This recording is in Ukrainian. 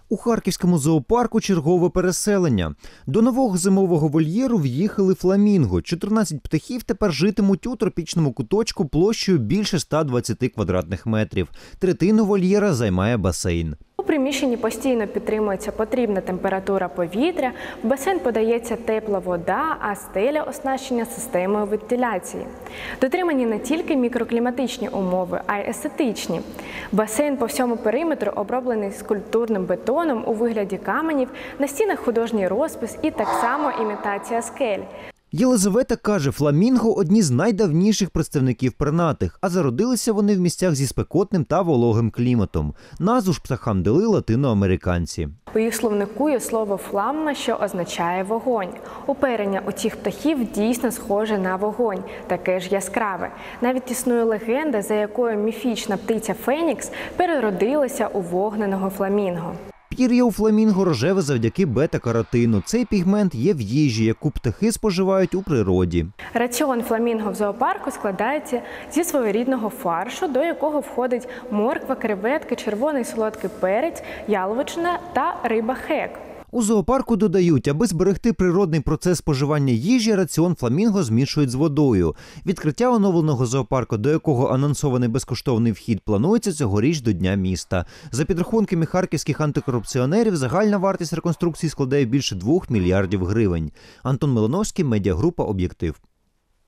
У Харківському зоопарку чергове переселення. До нового зимового вольєру в'їхали фламінго. 14 птахів тепер житимуть у тропічному куточку площею більше 120 квадратних метрів. Третину вольєра займає басейн. У приміщенні постійно підтримується потрібна температура повітря, в басейн подається тепла вода, а стеля оснащена системою вентиляції. Дотримані не тільки мікрокліматичні умови, а й естетичні. Басейн по всьому периметру оброблений скульптурним бетоном у вигляді каменів, на стінах художній розпис і так само імітація скель. Єлизавета каже, фламінго – одні з найдавніших представників пернатих, а зародилися вони в місцях зі спекотним та вологим кліматом. Назву ж птахам дали латиноамериканці. У їх словнику є слово «фламма», що означає «вогонь». Оперення у цих птахів дійсно схоже на вогонь, таке ж яскраве. Навіть існує легенда, за якою міфічна птиця Фенікс переродилася у вогненого фламінго. Пір'я у фламінго рожеве завдяки бета-каротину. Цей пігмент є в їжі, яку птахи споживають у природі. Раціон фламінго в зоопарку складається зі своєрідного фаршу, до якого входить морква, креветки, червоний солодкий перець, яловичина та риба-хек. У зоопарку додають, аби зберегти природний процес споживання їжі, раціон фламінго змішують з водою. Відкриття оновленого зоопарку, до якого анонсований безкоштовний вхід, планується цьогоріч до Дня міста. За підрахунками харківських антикорупціонерів, загальна вартість реконструкції складає більше 2 мільярдів гривень. Антон Милановський, медіагрупа «Об'єктив».